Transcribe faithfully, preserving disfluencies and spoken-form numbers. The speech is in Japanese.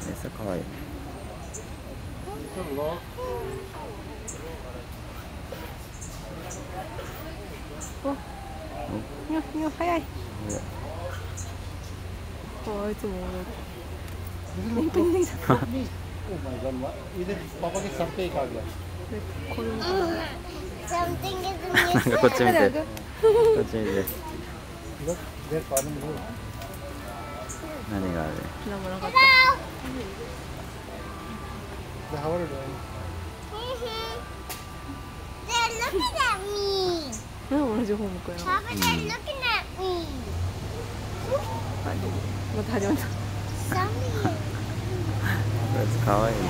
餌かわいい。 お、にょにょ早い。あいつもいっぱい出てきた。これもなんかこっち見て。こっち見て。何がある？ なんもなかった。同じ方向やな。また始まった。 こいつかわいいね。